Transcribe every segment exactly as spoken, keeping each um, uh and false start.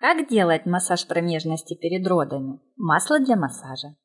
Как делать массаж промежности перед родами? Масло для массажа.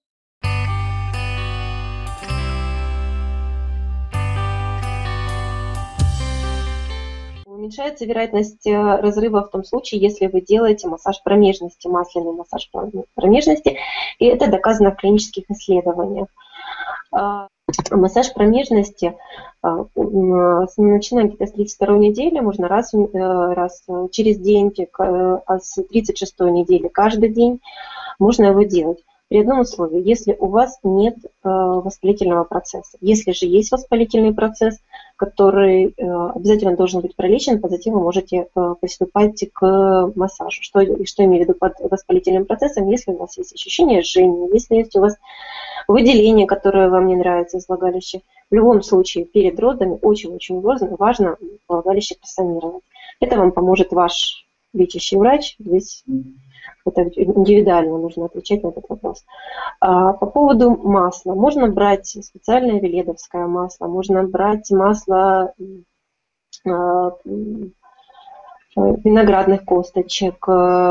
Уменьшается вероятность разрыва в том случае, если вы делаете массаж промежности, масляный массаж промежности, и это доказано в клинических исследованиях. Массаж промежности, начиная где-то с тридцать второй недели, можно раз, раз через день, а с тридцать шестой недели каждый день можно его делать. При одном условии, если у вас нет воспалительного процесса. Если же есть воспалительный процесс, который обязательно должен быть пролечен, затем вы можете приступать к массажу. Что, что имею в виду под воспалительным процессом? Если у вас есть ощущение жжения, если есть у вас выделение, которое вам не нравится из влагалища, в любом случае перед родами очень-очень важно, важно влагалище просанировать. Это вам поможет ваш лечащий врач. Здесь это индивидуально нужно отвечать на этот вопрос. А, по поводу масла. Можно брать специальное веледовское масло, можно брать масло а, виноградных косточек,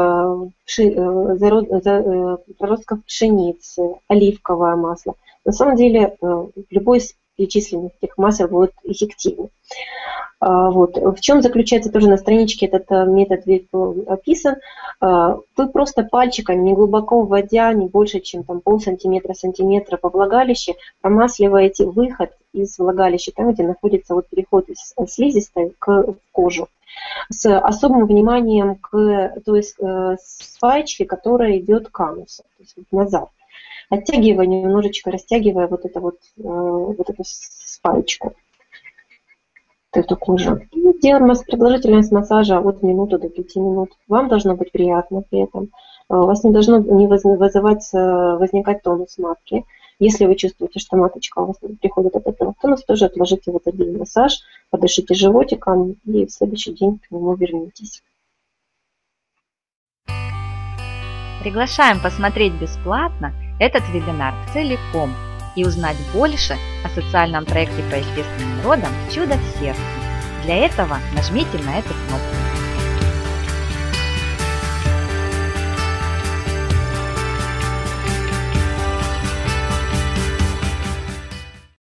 проростков пшеницы, оливковое масло. На самом деле любой из перечисленных этих масел будет эффективен. Вот. В чем заключается тоже на страничке этот метод описан. Вы просто пальчиками, не глубоко вводя, не больше, чем там пол сантиметра, сантиметра по влагалище, промасливаете выход из влагалища, там, где находится вот переход из слизистой к кожу, с особым вниманием к той спаечке, которая идет к анусу, то есть назад. Оттягивая, немножечко растягивая вот, это вот, вот эту спаечку, эту кожу. И делаем продолжительность массажа от минуты до пяти минут. Вам должно быть приятно при этом. У вас не должно не вызывать, возникать тонус матки. Если вы чувствуете, что маточка у вас приходит от этого тонус, тоже отложите в этот день массаж, подышите животиком и в следующий день к нему вернитесь. Приглашаем посмотреть бесплатно этот вебинар целиком и узнать больше о социальном проекте по естественным родам «Чудо в сердце». Для этого нажмите на эту кнопку.